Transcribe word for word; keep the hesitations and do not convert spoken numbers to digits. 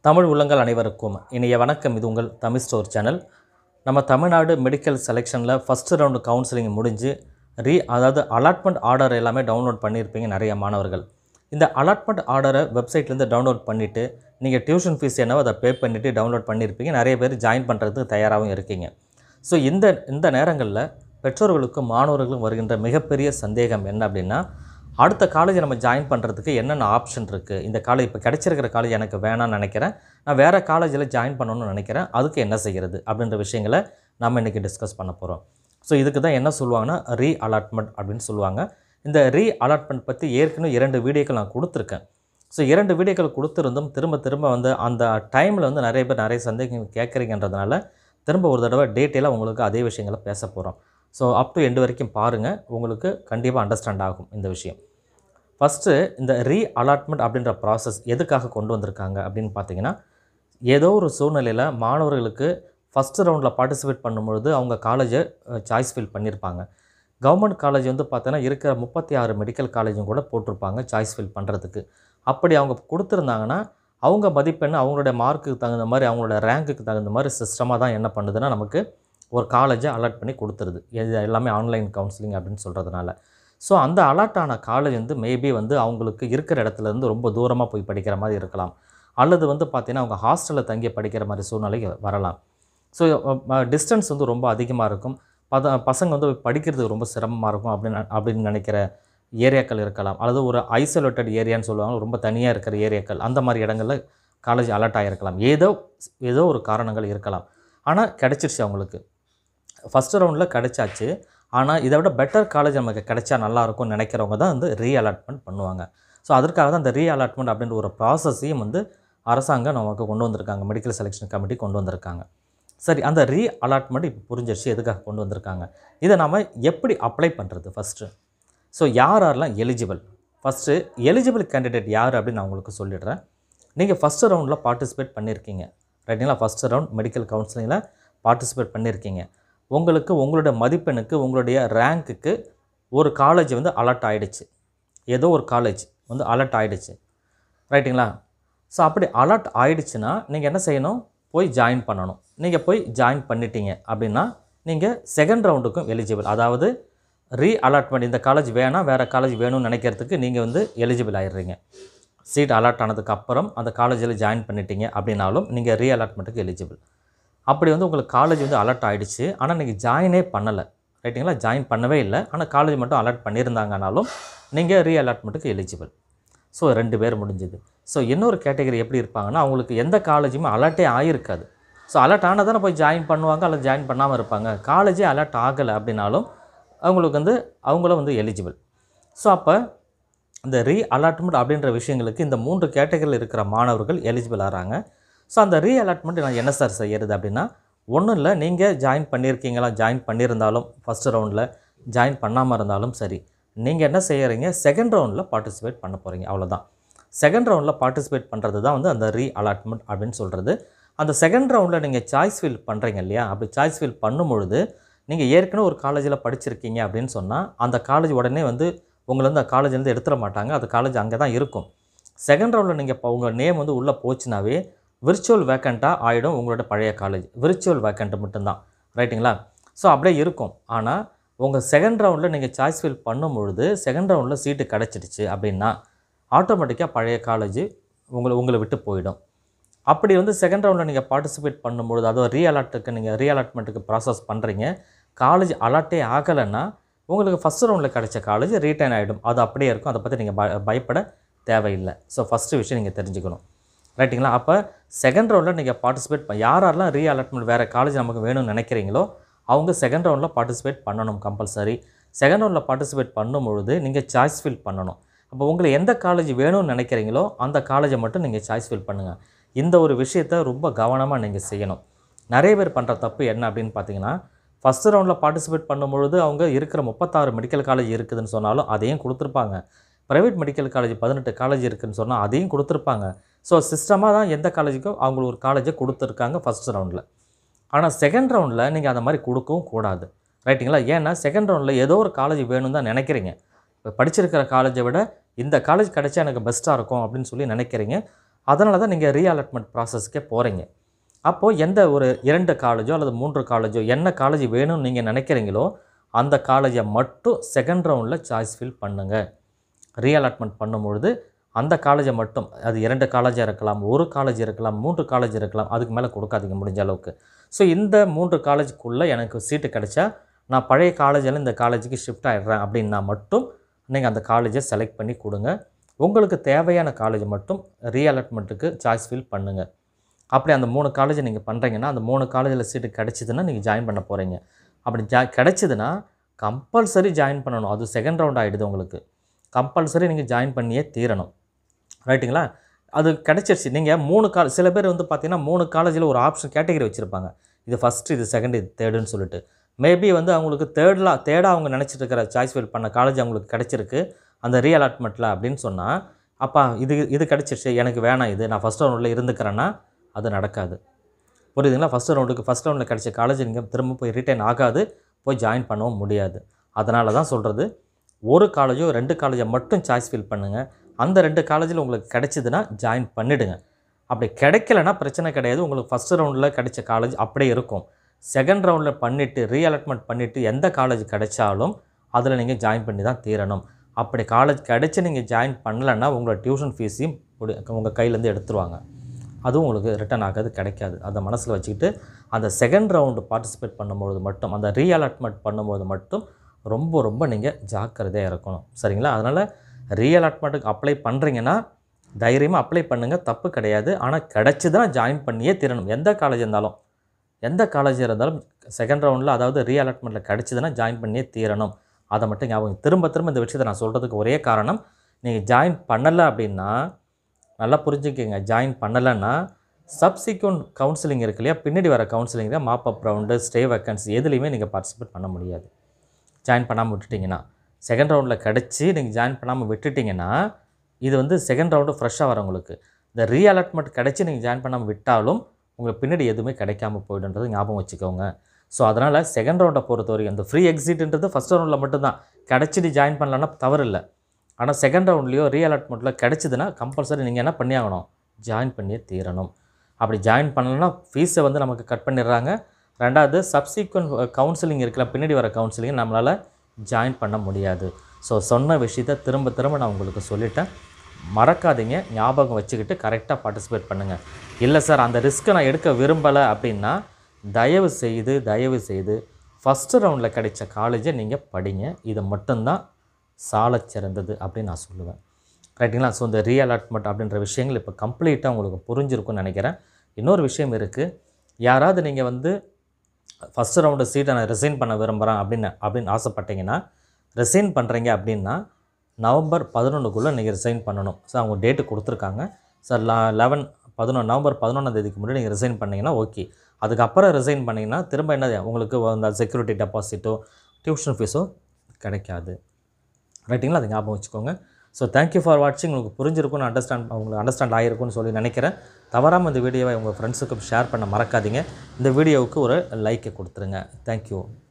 தமிழ் உள்ளங்கள் அனைவருக்கும் இனிய வணக்கம். இது உங்கள் தமிழ்ஸ்டோர் சேனல். நம்ம தமிழ்நாடு மெடிக்கல் செலெக்ஷனில் ஃபஸ்ட்டு ரவுண்டு கவுன்சிலிங் முடிஞ்சு ரீ அதாவது அலாட்மெண்ட் ஆர்டர் எல்லாமே டவுன்லோட் பண்ணியிருப்பீங்க நிறைய மாணவர்கள். இந்த அலாட்மெண்ட் ஆர்டரை வெப்சைட்லேருந்து டவுன்லோட் பண்ணிவிட்டு நீங்கள் டியூஷன் ஃபீஸ் என்னவோ அதை பே பண்ணிவிட்டு டவுன்லோட் பண்ணியிருப்பீங்க. நிறைய பேர் ஜாயின் பண்ணுறதுக்கு தயாராகவும் இருக்கீங்க. ஸோ இந்த இந்த நேரங்களில் பெற்றோர்களுக்கும் மாணவர்களுக்கும் வருகின்ற மிகப்பெரிய சந்தேகம் என்ன அப்படின்னா, அடுத்த காலேஜ் நம்ம ஜாயின் பண்ணுறதுக்கு என்னென்ன ஆப்ஷன் இருக்குது, இந்த காலேஜ் இப்போ கிடச்சிருக்கிற காலேஜ் எனக்கு வேணாம்னு நினைக்கிறேன், நான் வேறு காலேஜில் ஜாயின் பண்ணணும்னு நினைக்கிறேன், அதுக்கு என்ன செய்கிறது அப்படின்ற விஷயங்களை நம்ம இன்றைக்கி டிஸ்கஸ் பண்ண போகிறோம். ஸோ இதுக்கு தான் என்ன சொல்லுவாங்கன்னா ரீ அலாட்மெண்ட் அப்படின்னு சொல்லுவாங்க. இந்த ரீ அலாட்மெண்ட் பற்றி ஏற்கனவே இரண்டு வீடியோக்கள் நான் கொடுத்துருக்கேன். ஸோ இரண்டு வீடியோக்கள் கொடுத்துருந்தும் திரும்ப திரும்ப வந்து அந்த டைமில் வந்து நிறைய பேர் நிறைய சந்தேகங்கள் கேட்குறீங்கன்றதுனால திரும்ப ஒரு தடவை டீட்டெயிலாக உங்களுக்கு அதே விஷயங்களை பேச போகிறோம். ஸோ அப் டு எண்டு வரைக்கும் பாருங்கள், உங்களுக்கு கண்டிப்பாக அண்டர்ஸ்டாண்ட் ஆகும் இந்த விஷயம். ஃபஸ்ட்டு இந்த ரீ அலாட்மெண்ட் அப்படின்ற ப்ராசஸ் எதுக்காக கொண்டு வந்திருக்காங்க அப்படின்னு பார்த்தீங்கன்னா, ஏதோ ஒரு சூழ்நிலையில் மாணவர்களுக்கு ஃபஸ்ட்டு ரவுண்டில் பார்ட்டிசிபேட் பண்ணும்பொழுது அவங்க காலேஜை சாய்ஸ் ஃபில் பண்ணியிருப்பாங்க. கவர்மெண்ட் காலேஜ் வந்து பார்த்தோன்னா இருக்கிற முப்பத்தி ஆறு மெடிக்கல் காலேஜும் கூட போட்டிருப்பாங்க சாய்ஸ் ஃபில் பண்ணுறதுக்கு. அப்படி அவங்க கொடுத்துருந்தாங்கன்னா அவங்க மதிப்பெண் அவங்களுடைய மார்க்குக்கு தகுந்த மாதிரி அவங்களோட ரேங்க்குக்கு தகுந்த மாதிரி சிஸ்டமாக தான் என்ன பண்ணுதுன்னா நமக்கு ஒரு காலேஜை அலாட் பண்ணி கொடுத்துருது. இது எல்லாமே ஆன்லைன் கவுன்சிலிங் அப்படின்னு சொல்கிறதுனால. ஸோ அந்த அலாட் ஆன காலேஜ் வந்து மேபி வந்து அவங்களுக்கு இருக்கிற இடத்துலேருந்து ரொம்ப தூரமாக போய் படிக்கிற மாதிரி இருக்கலாம், அல்லது வந்து பார்த்திங்கன்னா அவங்க ஹாஸ்டலில் தங்கி படிக்கிற மாதிரி சூழ்நிலை வரலாம். ஸோ டிஸ்டன்ஸ் வந்து ரொம்ப அதிகமாக இருக்கும், பத பசங்க வந்து படிக்கிறதுக்கு ரொம்ப சிரமமாக இருக்கும் அப்படின்னு அப்படின்னு நினைக்கிற ஏரியாக்கள் இருக்கலாம், அல்லது ஒரு ஐசோலேட்டட் ஏரியான்னு சொல்லுவாங்க, ரொம்ப தனியாக இருக்கிற ஏரியாக்கள், அந்த மாதிரி இடங்களில் காலேஜ் அலாட் ஆகிருக்கலாம். ஏதோ ஏதோ ஒரு காரணங்கள் இருக்கலாம். ஆனால் கிடச்சிருச்சு அவங்களுக்கு, ஃபஸ்ட்டு ரவுண்டில் கிடச்சாச்சு. ஆனால் இதை விட பெட்டர் காலேஜ் நமக்கு கிடைச்சா நல்லாயிருக்கும்னு நினைக்கிறவங்க தான் வந்து ரீ அலாட்மெண்ட் பண்ணுவாங்க. ஸோ அதற்காக தான் இந்த ரீ அலாட்மெண்ட் அப்படின்ற ஒரு ப்ராசஸையும் வந்து அரசாங்கம் நமக்கு கொண்டு வந்திருக்காங்க, மெடிக்கல் செலெக்ஷன் கமிட்டி கொண்டு வந்திருக்காங்க. சரி, அந்த ரீ அலாட்மெண்ட் இப்போ புரிஞ்சிருச்சு எதுக்காக கொண்டு வந்திருக்காங்க, இதை நம்ம எப்படி அப்ளை பண்ணுறது ஃபஸ்ட்டு. ஸோ யார் யாரெல்லாம் எலிஜிபிள், ஃபஸ்ட்டு எலிஜிபிள் கேண்டிடேட் யார் அப்படின்னு நான் உங்களுக்கு சொல்லிடுறேன். நீங்கள் ஃபஸ்ட்டு ரவுண்டில் பார்ட்டிசிபேட் பண்ணியிருக்கீங்க ரைட்டுங்களா, ஃபஸ்ட்டு ரவுண்ட் மெடிக்கல் கவுன்சிலிங்கில் பார்ட்டிசிபேட் பண்ணியிருக்கீங்க. உங்களுக்கு உங்களுடைய மதிப்பெண்ணுக்கு உங்களுடைய ரேங்க்குக்கு ஒரு காலேஜ் வந்து அலர்ட் ஆகிடுச்சு, ஏதோ ஒரு காலேஜ் வந்து அலர்ட் ஆகிடுச்சு ரைட்டுங்களா. ஸோ அப்படி அலர்ட் ஆகிடுச்சுன்னா நீங்கள் என்ன செய்யணும், போய் ஜாயின் பண்ணணும். நீங்கள் போய் ஜாயின் பண்ணிட்டீங்க அப்படின்னா நீங்கள் செகண்ட் ரவுண்டுக்கும் எலிஜிபிள், அதாவது ரீ அலாட்மெண்ட் இந்த காலேஜ் வேணாம் வேறு காலேஜ் வேணும்னு நினைக்கிறதுக்கு நீங்கள் வந்து எலிஜிபிள் ஆகிடுறீங்க. சீட் அலாட் ஆனதுக்கு அப்புறம் அந்த காலேஜில் ஜாயின் பண்ணிட்டீங்க அப்படின்னாலும் நீங்கள் ரீ அலாட்மெண்ட்டுக்கு எலிஜிபிள். அப்படி வந்து உங்களுக்கு காலேஜ் வந்து அலர்ட் ஆகிடுச்சு, ஆனால் நீங்கள் ஜாயினே பண்ணலை ரைட்டுங்களா, ஜாயின் பண்ணவே இல்லை, ஆனால் காலேஜ் மட்டும் அலர்ட் பண்ணியிருந்தாங்கனாலும் நீங்கள் ரீ அலாட்மெண்ட்டுக்கு எலிஜிபிள். ஸோ ரெண்டு பேர் முடிஞ்சுது. ஸோ இன்னொரு கேட்டகரி எப்படி இருப்பாங்கன்னா, அவங்களுக்கு எந்த காலேஜுமே அலர்ட்டே ஆகிருக்காது. ஸோ அலர்ட் ஆனால் தானே போய் ஜாயின் பண்ணுவாங்க, அல்லது ஜாயின் பண்ணாமல் இருப்பாங்க. காலேஜே அலர்ட் ஆகலை அப்படின்னாலும் அவங்களுக்கு வந்து அவங்களும் வந்து எலிஜிபிள். ஸோ அப்போ இந்த ரீ அலாட்மெண்ட் அப்படின்ற விஷயங்களுக்கு இந்த மூன்று கேட்டகரியில் இருக்கிற மாணவர்கள் எலிஜிபிள் ஆகிறாங்க. ஸோ அந்த ரீ அலாட்மெண்ட் நான் என்ன சார் செய்கிறது அப்படின்னா, ஒன்றும் இல்லை, நீங்கள் ஜாயின் பண்ணியிருக்கீங்களா, ஜாயின் பண்ணியிருந்தாலும் ஃபஸ்ட்டு ரவுண்டில் ஜாயின் பண்ணாமல் இருந்தாலும் சரி, நீங்கள் என்ன செய்கிறீங்க, செகண்ட் ரவுண்டில் பார்ட்டிசிபேட் பண்ண போகிறீங்க, அவ்வளோதான். செகண்ட் ரவுண்டில் பார்ட்டிசிபேட் பண்ணுறது தான் வந்து அந்த ரீ அலாட்மெண்ட் அப்படின்னு சொல்கிறது. அந்த செகண்ட் ரவுண்டில் நீங்கள் சாய்ஸ் ஃபில் பண்ணுறீங்க இல்லையா, அப்படி சாய்ஸ் ஃபில் பண்ணும்பொழுது நீங்கள் ஏற்கனவே ஒரு காலேஜில் படிச்சிருக்கீங்க அப்படின்னு சொன்னால் அந்த காலேஜ் உடனே வந்து உங்களை வந்து அந்த காலேஜ்லேருந்து எடுத்துட மாட்டாங்க, அந்த காலேஜ் அங்கே தான் இருக்கும். செகண்ட் ரவுண்டில் நீங்கள் இப்போ உங்கள் நேம் வந்து உள்ளே போச்சுனாவே விர்ச்சுவல் வேக்கண்ட்டாக ஆகிடும் உங்களோட பழைய காலேஜ், விர்ச்சுவல் வேக்கண்ட்டு மட்டும்தான் ரைட்டுங்களா. ஸோ அப்படியே இருக்கும். ஆனால் உங்கள் செகண்ட் ரவுண்டில் நீங்கள் சாய்ஸ் ஃபில் பண்ணும்பொழுது செகண்ட் ரவுண்டில் சீட்டு கிடச்சிடுச்சு அப்படின்னா ஆட்டோமேட்டிக்காக பழைய காலேஜ் உங்களை உங்களை விட்டு போயிடும். அப்படி வந்து செகண்ட் ரவுண்டில் நீங்கள் பார்ட்டிசிபேட் பண்ணும்பொழுது, அதுவும் ரீ அலாட்டுக்கு நீங்கள் ரீ அலாட்மெண்ட்டுக்கு ப்ராசஸ் பண்ணுறீங்க, காலேஜ் அலாட்டே ஆகலைன்னா உங்களுக்கு ஃபஸ்ட்டு ரவுண்டில் கிடச்ச காலேஜ் ரீட்டைன் ஆகிடும், அது அப்படியே இருக்கும், அதை பற்றி நீங்கள் பய பயப்பட தேவையில்லை. ஸோ ஃபஸ்ட்டு விஷயம் நீங்கள் தெரிஞ்சுக்கணும் ரைட்டுங்களா. அப்போ செகண்ட் ரவுண்டில் நீங்கள் பார்ட்டிசிபேட் பண்ண யார் யாரெல்லாம் ரீ அலாட்மெண்ட் வேறு காலேஜ் நமக்கு வேணும்னு நினைக்கிறீங்களோ அவங்க செகண்ட் ரவுண்டில் பார்ட்டிசிபேட் பண்ணணும் கம்பல்சரி. செகண்ட் ரவுண்டில் பார்ட்டிசிபேட் பண்ணும்பொழுது நீங்கள் சாய்ஸ் ஃபில் பண்ணணும். அப்போ உங்களுக்கு எந்த காலேஜ் வேணும்னு நினைக்கிறீங்களோ அந்த காலேஜை மட்டும் நீங்கள் சாய்ஸ் ஃபில் பண்ணுங்கள். இந்த ஒரு விஷயத்தை ரொம்ப கவனமாக நீங்கள் செய்யணும். நிறைய பேர் பண்ணுற தப்பு என்ன அப்படின்னு பார்த்தீங்கன்னா, ஃபஸ்ட்டு ரவுண்டில் பார்ட்டிசிபேட் பண்ணும்பொழுது அவங்க இருக்கிற முப்பத்தாறு மெடிக்கல் காலேஜ் இருக்குதுன்னு சொன்னாலும் அதையும் கொடுத்துருப்பாங்க, ப்ரைவேட் மெடிக்கல் காலேஜ் பதினெட்டு காலேஜ் இருக்குதுன்னு சொன்னால் அதையும் கொடுத்துருப்பாங்க. ஸோ சிஸ்டமாக தான் எந்த காலேஜுக்கும் அவங்களுக்கு ஒரு காலேஜை கொடுத்துருக்காங்க ஃபஸ்ட் ரவுண்டில். ஆனால் செகண்ட் ரவுண்டில் நீங்கள் அந்த மாதிரி கொடுக்கவும் கூடாது ரைட்டுங்களா. ஏன்னா செகண்ட் ரவுண்டில் ஏதோ ஒரு காலேஜ் வேணும்னு தான் நினைக்கிறீங்க, இப்போ படிச்சிருக்கிற காலேஜை விட இந்த காலேஜ் கிடைச்சா எனக்கு பெஸ்ட்டாக இருக்கும் அப்படின்னு சொல்லி நினைக்கிறீங்க. அதனால தான் நீங்கள் ரீஅலாட்மெண்ட் ப்ராசஸ்க்கே போகிறீங்க. அப்போது எந்த ஒரு இரண்டு காலேஜோ அல்லது மூன்று காலேஜோ என்ன காலேஜ் வேணும்னு நீங்கள் நினைக்கிறீங்களோ அந்த காலேஜை மட்டும் செகண்ட் ரவுண்டில் சாய்ஸ் ஃபில் பண்ணுங்கள். ரீஅலாட்மெண்ட் பண்ணும்பொழுது அந்த காலேஜை மட்டும், அது இரண்டு காலேஜாக இருக்கலாம், ஒரு காலேஜ் இருக்கலாம், மூன்று காலேஜ் இருக்கலாம், அதுக்கு மேலே கொடுக்காதீங்க முடிஞ்ச அளவுக்கு. ஸோ இந்த மூன்று காலேஜுக்குள்ளே எனக்கு சீட்டு கிடைச்சா நான் பழைய காலேஜில் இந்த காலேஜுக்கு ஷிஃப்ட் ஆகிடுறேன் அப்படின்னா மட்டும் நீங்கள் அந்த காலேஜை செலக்ட் பண்ணி கொடுங்க. உங்களுக்கு தேவையான காலேஜ் மட்டும் ரீஅலாட்மெண்ட்டுக்கு சாய்ஸ் ஃபில் பண்ணுங்கள். அப்படி அந்த மூணு காலேஜ் நீங்கள் பண்ணுறீங்கன்னா அந்த மூணு காலேஜில் சீட்டு கிடச்சிதுன்னா நீங்கள் ஜாயின் பண்ண போகிறீங்க. அப்படி ஜா கிடச்சிதுன்னா கம்பல்சரி ஜாயின் பண்ணணும். அது செகண்ட் ரவுண்ட் ஆகிடுது உங்களுக்கு. கம்பல்சரி நீங்கள் ஜாயின் பண்ணியே தீரணும். ரைட்டுங்களா? அது கிடச்சிருச்சு. நீங்கள் மூணு கால் சில பேர் வந்து பார்த்தீங்கன்னா மூணு காலேஜில் ஒரு ஆப்ஷன் கேட்டகரி வச்சுருப்பாங்க. இது ஃபஸ்ட்டு, இது செகண்ட், இது தேர்டுன்னு சொல்லிட்டு. மேபி வந்து அவங்களுக்கு தேர்டில் தேர்டாக அவங்க நினச்சிட்டு இருக்கிற சாய்ஸ் ஃபில் பண்ண காலேஜ் அவங்களுக்கு கிடச்சிருக்கு அந்த ரீஅலாட்மெண்ட்டில் அப்படின்னு சொன்னால், அப்பா இது இது கிடச்சிருச்சு, எனக்கு வேணாம், இது நான் ஃபஸ்ட் ரவுண்டில் இருந்துக்கிறேன்னா அது நடக்காது. புரியுதுங்களா? ஃபஸ்ட் ரவுண்டுக்கு ஃபஸ்ட் ரவுண்டில் கிடச்ச காலேஜ் நீங்கள் திரும்ப போய் ரிட்டைன் ஆகாது, போய் ஜாயின் பண்ணவும் முடியாது. அதனால தான் சொல்கிறது, ஒரு காலேஜோ ரெண்டு காலேஜை மட்டும் சாய்ஸ் ஃபில் பண்ணுங்கள். அந்த ரெண்டு காலேஜில் உங்களுக்கு கிடைச்சிதுன்னா ஜாயின் பண்ணிவிடுங்க. அப்படி கிடைக்கலனா பிரச்சனை கிடையாது. உங்களுக்கு ஃபஸ்ட் ரவுண்டில் கிடைச்ச காலேஜ் அப்படியே இருக்கும். செகண்ட் ரவுண்டில் பண்ணிவிட்டு ரீஅலாட்மெண்ட் பண்ணிவிட்டு எந்த காலேஜ் கிடைச்சாலும் அதில் நீங்கள் ஜாயின் பண்ணி தான் தீரணும். அப்படி காலேஜ் கிடைச்சி நீங்கள் ஜாயின் பண்ணலைன்னா உங்களோட டியூஷன் ஃபீஸையும் உங்கள் கையிலேருந்து எடுத்துருவாங்க. அதுவும் உங்களுக்கு ரிட்டர்ன் ஆகாது, கிடைக்காது. அதை மனசில் வச்சுக்கிட்டு அந்த செகண்ட் ரவுண்டு பார்ட்டிசிபேட் பண்ணும்போது மட்டும், அந்த ரீஅலாட்மெண்ட் பண்ணும்போது மட்டும் ரொம்ப ரொம்ப நீங்கள் ஜாக்கிரதையாக இருக்கணும். சரிங்களா? அதனால் ரீஅலாட்மெண்ட்டுக்கு அப்ளை பண்ணுறீங்கன்னா தைரியமாக அப்ளை பண்ணுங்கள், தப்பு கிடையாது. ஆனால் கிடச்சிதான் ஜாயின் பண்ணியே தீரணும். எந்த காலேஜ் இருந்தாலும் எந்த காலேஜ் இருந்தாலும் செகண்ட் ரவுண்டில், அதாவது ரீஅலாட்மெண்ட்டில் கிடச்சிதுன்னா ஜாயின் பண்ணியே தீரணும். அதை மட்டும் ஞாபகம். திரும்ப திரும்ப இந்த விஷயத்தை நான் சொல்கிறதுக்கு ஒரே காரணம், நீங்கள் ஜாயின் பண்ணலை அப்படின்னா நல்லா புரிஞ்சுக்கங்க. ஜாயின் பண்ணலைன்னா சப்சிக்வெண்ட் கவுன்சிலிங் இருக்கு இல்லையா, பின்னாடி வர கவுன்சிலிங்கில் mop up round, stay vacancy எதுலேயுமே நீங்கள் பார்ட்டிசிபேட் பண்ண முடியாது. ஜாயின் பண்ணாமல் விட்டுட்டிங்கன்னா, செகண்ட் ரவுண்டில் கிடச்சி நீங்கள் ஜாயின் பண்ணாமல் விட்டுட்டிங்கன்னா இது வந்து செகண்ட் ரவுண்டு ஃப்ரெஷ்ஷாக வரவங்களுக்கு. இந்த ரீஅலாட்மெண்ட் கிடச்சி நீங்கள் ஜாயின் பண்ணாமல் விட்டாலும் உங்களுக்கு பின்னாடி எதுவுமே கிடைக்காமல் போய்டுன்றது ஞாபகம் வச்சுக்கோங்க. ஸோ அதனால் செகண்ட் ரவுண்டை பொறுத்த வரைக்கும் இந்த ஃப்ரீ எக்ஸிட்ன்றது ஃபஸ்ட் ரவுண்டில் மட்டும்தான். கிடச்சிட்டு ஜாயின் பண்ணலன்னா தவறு இல்லை. ஆனால் செகண்ட் ரவுண்ட்லேயோ ரீஅலாட்மெண்ட்டில் கிடச்சிதுன்னா கம்பல்சரி நீங்கள் என்ன பண்ணி ஆகணும், ஜாயின் பண்ணியே தீரணும். அப்படி ஜாயின் பண்ணலன்னா ஃபீஸை வந்து நமக்கு கட் பண்ணிடுறாங்க. ரெண்டாவது சப்சிக்வெண்ட் கவுன்சிலிங் இருக்கல, பின்னாடி வர கவுன்சிலிங் நம்மளால் ஜாயின் பண்ண முடியாது. ஸோ சொன்ன விஷயத்தை திரும்ப திரும்ப நான் உங்களுக்கு சொல்லிட்டேன். மறக்காதீங்க, ஞாபகம் வச்சுக்கிட்டு கரெக்டாக பார்ட்டிசிபேட் பண்ணுங்கள். இல்லை சார் அந்த ரிஸ்க்கை நான் எடுக்க விரும்பலை அப்படின்னா தயவு செய்து தயவு செய்து ஃபஸ்ட்டு ரவுண்டில் கிடைச்ச காலேஜை நீங்கள் படிங்க. இது மட்டும்தான் சாலச் சிறந்தது அப்படின்னு நான் சொல்லுவேன். ரைட்டுங்களா? ஸோ இந்த ரீஅலாட்மெண்ட் அப்படின்ற விஷயங்கள் இப்போ கம்ப்ளீட்டாக உங்களுக்கு புரிஞ்சிருக்கும்னு நினைக்கிறேன். இன்னொரு விஷயம் இருக்குது. யாராவது நீங்கள் வந்து ஃபஸ்ட்டு ரவுண்டு சீட்டை நான் ரிசைன் பண்ண விரும்புகிறேன் அப்படின்னு அப்படின்னு ஆசைப்பட்டீங்கன்னா, ரிசைன் பண்ணுறீங்க அப்படின்னா நவம்பர் பதினொன்றுக்குள்ளே நீங்கள் ரிசைன் பண்ணணும். ஸோ அவங்க டேட்டு கொடுத்துருக்காங்க. சார் லா லெவன் பதினொன்று நவம்பர் பதினொன்றாம் தேதிக்கு முன்னாடி நீங்கள் ரிசைன் பண்ணிங்கன்னா ஓகே. அதுக்கப்புறம் ரிசைன் பண்ணிங்கன்னா திரும்ப என்ன உங்களுக்கு அந்த செக்யூரிட்டி டெபாசிட்டோ டியூஷன் ஃபீஸோ கிடைக்காது. ரைட்டிங்களா? அதை ஞாபகம் வச்சுக்கோங்க. ஸோ தேங்க்யூ ஃபார் வாட்சிங். உங்களுக்கு புரிஞ்சிருக்கும்னு அண்டர்ஸ்டாண்ட் உங்களுக்கு அண்டர்ஸ்டாண்ட் ஆகிருக்கும்னு சொல்லி நினைக்கிறேன். தவறாமல் இந்த வீடியோவை உங்கள் ஃப்ரெண்ட்ஸுக்கு ஷேர் பண்ண மறக்காதீங்க. இந்த வீடியோவுக்கு ஒரு லைக்கை கொடுத்துருங்க. தேங்க்யூ.